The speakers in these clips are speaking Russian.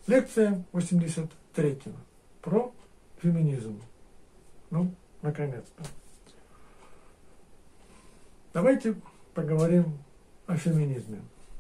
Лекция 83 про феминизм. Ну, наконец-то. Давайте поговорим о феминизме.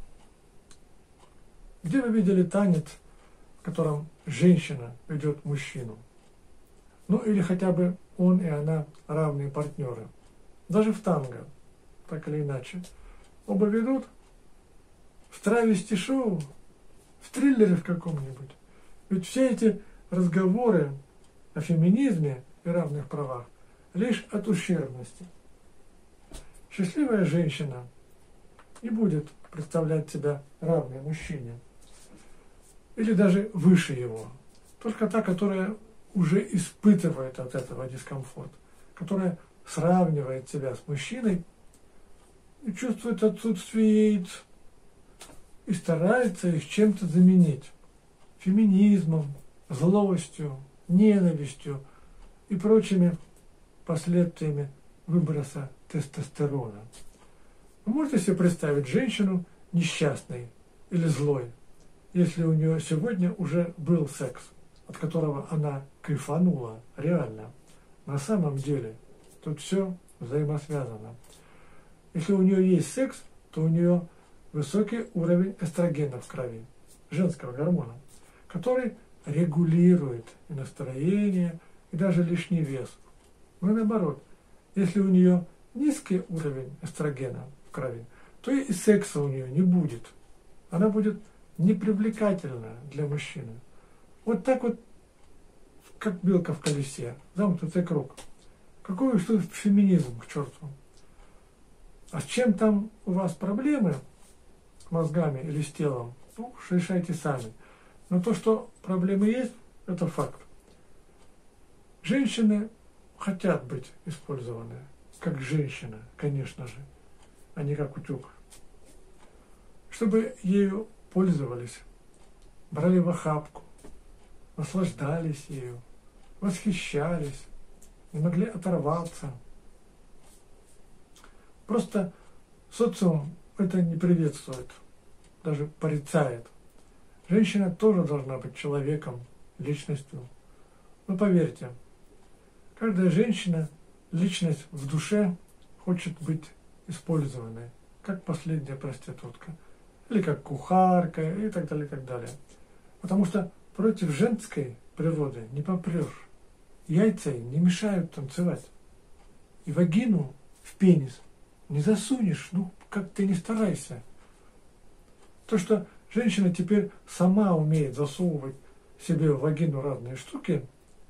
Где вы видели танец, в котором женщина ведет мужчину? Ну, или хотя бы он и она равные партнеры. Даже в танго, так или иначе. Оба ведут в травести-шоу, в триллере в каком-нибудь. Ведь все эти разговоры о феминизме и равных правах лишь от ущербности. Счастливая женщина не будет представлять себя равной мужчине, или даже выше его. Только та, которая уже испытывает от этого дискомфорт, которая сравнивает себя с мужчиной и чувствует отсутствие яиц, и старается их чем-то заменить. Феминизмом, злостью, ненавистью и прочими последствиями выброса тестостерона. Вы можете себе представить женщину несчастной или злой, если у нее сегодня уже был секс, от которого она кайфанула, реально. На самом деле тут все взаимосвязано. Если у нее есть секс, то у нее высокий уровень эстрогена в крови, женского гормона, который регулирует и настроение, и даже лишний вес. Но наоборот, если у нее низкий уровень эстрогена в крови, то и секса у нее не будет. Она будет непривлекательна для мужчины. Вот так вот, как белка в колесе, замкнутый круг. Какой уж тут феминизм, к черту. А с чем там у вас проблемы, с мозгами или с телом, ну, решайте сами. Но то, что проблемы есть, это факт. Женщины хотят быть использованы, как женщина, конечно же, а не как утюг. Чтобы ею пользовались, брали в охапку, наслаждались ею, восхищались, не могли оторваться. Просто социум это не приветствует, даже порицает. Женщина тоже должна быть человеком, личностью. Но поверьте, каждая женщина, личность в душе, хочет быть использованной, как последняя проститутка, или как кухарка, и так далее, и так далее. Потому что против женской природы не попрешь. Яйца ей не мешают танцевать. И вагину в пенис не засунешь, ну, как ты не старайся. То, что женщина теперь сама умеет засовывать себе в вагину разные штуки,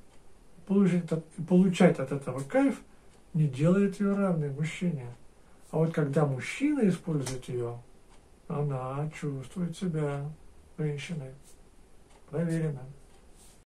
получать от этого кайф, не делает ее равной мужчине. А вот когда мужчина использует ее, она чувствует себя женщиной. Проверено.